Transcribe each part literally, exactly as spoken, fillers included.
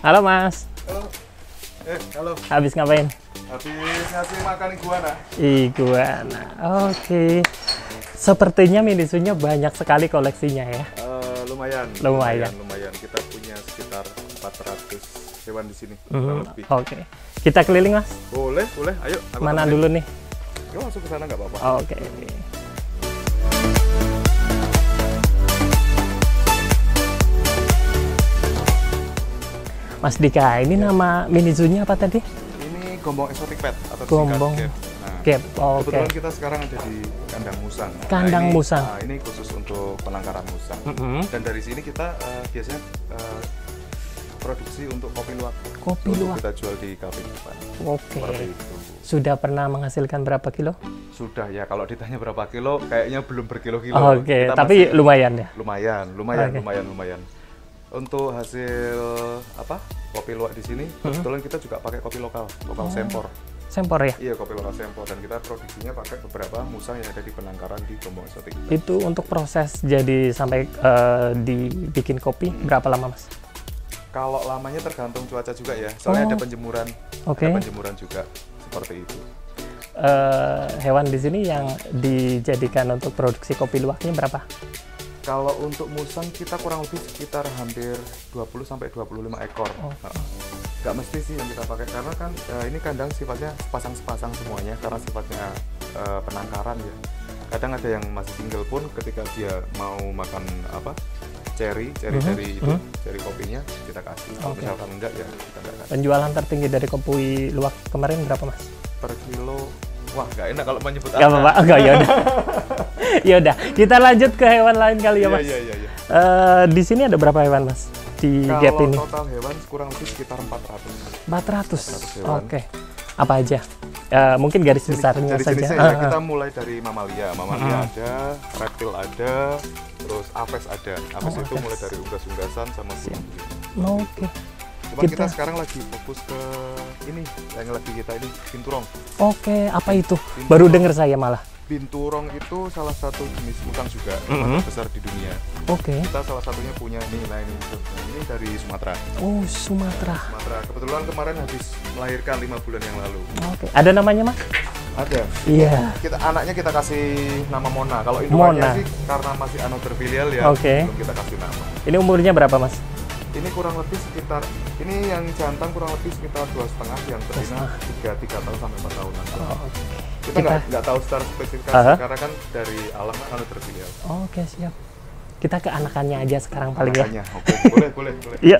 Halo Mas. Halo. Eh, halo. Habis ngapain? Habis ngasih makan iguana. Iguana. Oke. Sepertinya Minizunya banyak sekali koleksinya ya. Uh, lumayan, lumayan. Lumayan. Lumayan. Kita punya sekitar empat ratus hewan di sini. Hmm, lebih. Oke. Kita keliling Mas. Boleh, boleh. Ayo. Mana temenin. dulu nih? Yuk masuk ke sana nggak apa-apa. Oke. Mas Dika, ini nama Minizunya apa tadi? Ini gombong exotic pet atau Gombong Gap. Gap. Oh, oke. Kebetulan kita sekarang ada di kandang musang. Kandang nah, ini, musang. Nah, ini khusus untuk penangkaran musang. Mm -hmm. Dan dari sini kita uh, biasanya uh, produksi untuk kopi luwak. Kopi untuk luwak. kita jual di kafe depan. Oke. Seperti itu. Sudah pernah menghasilkan berapa kilo? Sudah ya, kalau ditanya berapa kilo, kayaknya belum berkilo-kilo. Oh, oke, okay. Tapi lumayan ya? Lumayan, lumayan, okay. lumayan, lumayan. Untuk hasil apa kopi luwak di sini, hmm. kebetulan kita juga pakai kopi lokal, lokal oh. Sempor. Sempor ya? Iya, kopi lokal Sempor, dan kita produksinya pakai beberapa musang yang ada di penangkaran di Gombong Exotic. Itu untuk proses jadi sampai uh, dibikin kopi hmm. berapa lama Mas? Kalau lamanya tergantung cuaca juga ya, soalnya oh. ada penjemuran, okay. ada penjemuran juga seperti itu. Uh, hewan di sini yang dijadikan untuk produksi kopi luwaknya berapa? Kalau untuk musang kita kurang lebih sekitar hampir dua puluh sampai dua puluh lima ekor. Oh. Nggak mesti sih yang kita pakai karena kan uh, ini kandang sifatnya sepasang-sepasang semuanya karena sifatnya uh, penangkaran ya. Kadang ada yang masih single pun ketika dia mau makan apa cherry, cherry mm-hmm. dari itu, mm-hmm. cherry kopinya kita kasih. Kalau okay. misalkan enggak ya kita enggak kasih. Penjualan tertinggi dari kopi luwak kemarin berapa Mas? Per kilo, wah nggak enak kalau menyebut angka. Nggak apa-apa, enggak ya udah. Ya udah, kita lanjut ke hewan lain kali ya Mas. Iya iya iya. Uh, di sini ada berapa hewan Mas di kalau Gap ini? Kalau total hewan kurang lebih sekitar empat ratus. empat ratus. Oke. Okay. Apa aja? Uh, mungkin garis besarnya saja. Jenis uh, ya, kita mulai dari mamalia, mamalia uh. ada, reptil ada, terus aves ada. Aves oh, itu okay. mulai dari unggas-unggasan sama burung. Oke. Okay. Cuma kita... kita sekarang lagi fokus ke ini, yang lagi kita ini binturong. Oke, okay. apa itu? Binturong. Baru dengar saya malah. Binturong itu salah satu jenis musang juga, mm -hmm. besar di dunia. Oke. Okay. Kita salah satunya punya ini, nah ini, ini dari Sumatera. Oh, Sumatera. Sumatera. Kebetulan kemarin habis melahirkan lima bulan yang lalu. Oke. Okay. Ada namanya Mas? Ada. Iya. Yeah. Kita anaknya kita kasih nama Mona. Kalau indukannya sih karena masih another filial ya, okay. belum kita kasih nama. Ini umurnya berapa Mas? Ini kurang lebih sekitar, ini yang jantan kurang lebih sekitar dua setengah, yang betina tiga tiga tahun sampai empat tahunan. Oh, okay. Kita nggak nggak tahu secara spesifikasi uh -huh. karena kan dari alam kan another filial. Oh, oke okay, siap. Kita ke anakannya aja sekarang paling anakannya. ya. Oke, okay. boleh boleh boleh. Iya.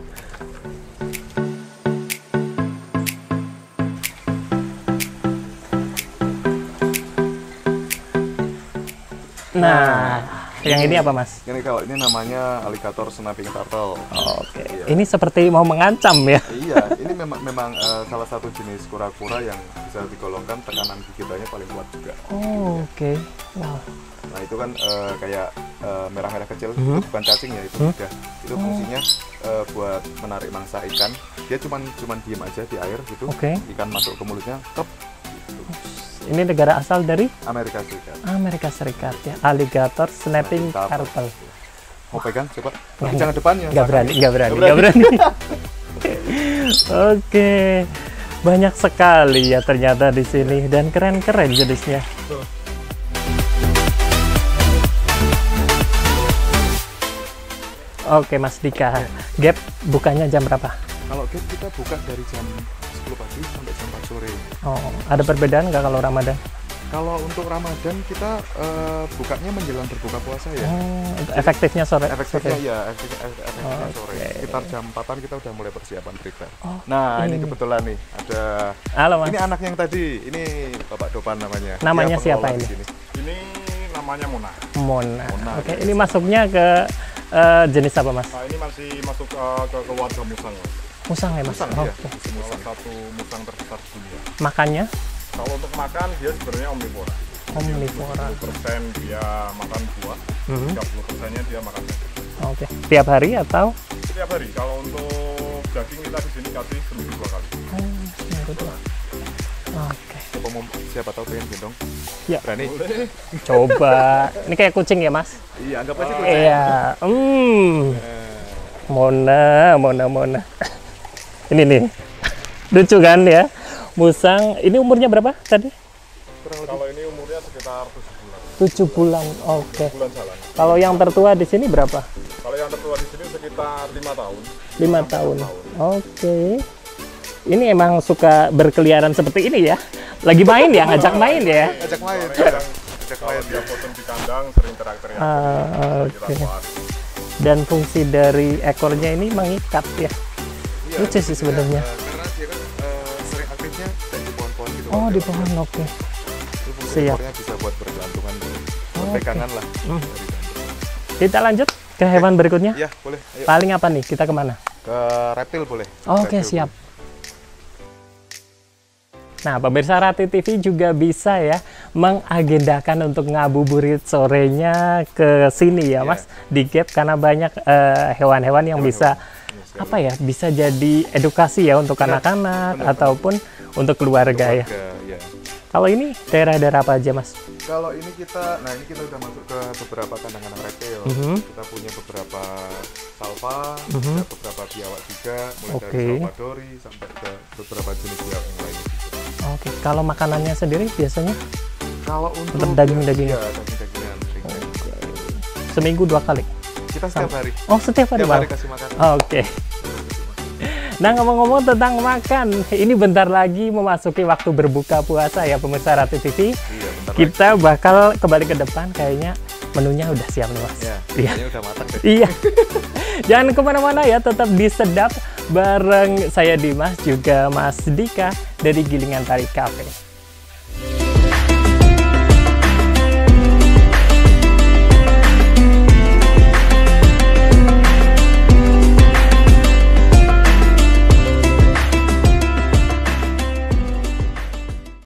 Nah, yang ini apa Mas? Ini kalau ini namanya alligator snapping turtle. Oh, oke. Okay. Iya. Ini seperti mau mengancam ya? Iya, ini memang memang uh, salah satu jenis kura-kura yang bisa digolongkan tekanan gigitannya paling kuat juga. Oh, oke. Okay. Wow. Nah itu kan uh, kayak merah-merah uh, kecil, mm -hmm. itu bukan cacing ya itu mm -hmm. udah. Itu fungsinya uh, buat menarik mangsa ikan. Dia cuman cuman diem aja di air gitu. Okay. Ikan masuk ke mulutnya, kep. Gitu. Ini negara asal dari? Amerika Serikat. Amerika Serikat ya. Alligator snapping turtle. Mau pegang coba? Tapi jangan depannya. Nggak berani, nggak berani, nggak berani. Oke, banyak sekali ya ternyata di sini dan keren-keren jenisnya. Oke Mas Dika, Gap bukanya jam berapa? Kalau Gap kita buka dari jam sepuluh pagi sampai jam empat sore. Oh, ada perbedaan nggak kalau Ramadan? Kalau untuk Ramadan kita uh, bukanya menjelang berbuka puasa ya. Oh, efektifnya sore. Efektifnya sore. ya, efektif, efektifnya oh, sore. Okay. Sekitar jam empatan kita udah mulai persiapan prepare. Oh, nah, ini. ini kebetulan nih ada. Halo Mas. Ini anak yang tadi, ini Bapak Dopan namanya. Namanya siapa ini? Ini namanya Mona. Mona. Mona Oke, okay. Ya. Ini masuknya ke uh, jenis apa Mas? Nah, ini masih masuk uh, ke keluarga musang. Musang ya Mas? Musang, oh, ya. Okay. Salah satu musang terbesar di dunia. Makannya? Kalau untuk makan dia sebenarnya omnivora. Omnivora. tujuh puluh persen dia makan buah, mm-hmm. tiga puluh persennya dia makan daging. Oke. Okay. Tiap hari atau? Tiap hari. Kalau untuk daging kita di sini kasih seminggu dua kali. Oh, seminggu dua. Oke. Coba mau siapa tahu pengen gendong? Ya. Berani? Boleh. Coba. Ini kayak kucing ya Mas? Iya, anggap aja kucing. Iya. Hmm. Mona, Mona, Mona. Ini nih. Lucu kan ya? Musang, ini umurnya berapa tadi? Kalau ini umurnya sekitar tujuh bulan. tujuh bulan. Oke. tujuh bulan jalan. Kalau yang tertua di sini berapa? Kalau yang tertua di sini sekitar lima tahun. lima tahun. Oke. Ini emang suka berkeliaran seperti ini ya? Lagi main ya, ngajak main ya? Ajak main. Kadang Ajak kalau main. dia bosan di kandang sering teriak-teriak. Ah, Kita oke. keluar. Dan fungsi dari ekornya ini mengikat ya? Iya, Lucu sih sebenarnya. eh, karena dia kan eh, sering aktifnya di pohon-pohon gitu. Oh, Pak. di pohon, oke. Itu fungsi Siap. ekornya bisa buat bergelantungan, buat Oke. pegangan lah. Hmm. dari gantung. Kita lanjut ke hewan berikutnya. Iya, boleh. Ayo. Paling apa nih? Kita kemana? Ke reptil boleh. Oke, Reptil siap. Nah, pemirsa Rati T V juga bisa ya mengagendakan untuk ngabuburit sorenya ke sini ya, Iya. Mas, di Gap, karena banyak eh, hewan-hewan yang bisa Hewan-hewan. apa ya, bisa jadi edukasi ya untuk Benar, anak-anak benar. ataupun untuk keluarga, ya. Keluarga, ya. Kalau ini daerah-daerah apa aja, Mas? Kalau ini kita, nah ini kita udah masuk ke beberapa kandang-kandang reptil. Mhm. Kita punya beberapa salva, Mhm. ada beberapa biawak juga, mulai Oke. dari salvadori sampai ke beberapa jenis biawak yang lainnya. Oke, kalau makanannya sendiri biasanya Kalau untuk Tetap daging-dagingan? ya, daging-dagingan. ring-ring. seminggu dua kali. Kita setiap hari. Oh, setiap hari, Setiap Bang? hari kasih makan. Oke. Nah, ngomong-ngomong tentang makan, ini bentar lagi memasuki waktu berbuka puasa ya, pemirsa Rati T V. Iya, bentar lagi. Kita bakal kembali ke depan, kayaknya menunya udah siap nih, Mas. Ya, Iya. kayaknya udah matang deh. Iya. Jangan kemana-mana ya, tetap di Sedap bareng saya Dimas juga Mas Dika dari Gilingan Tari Cafe.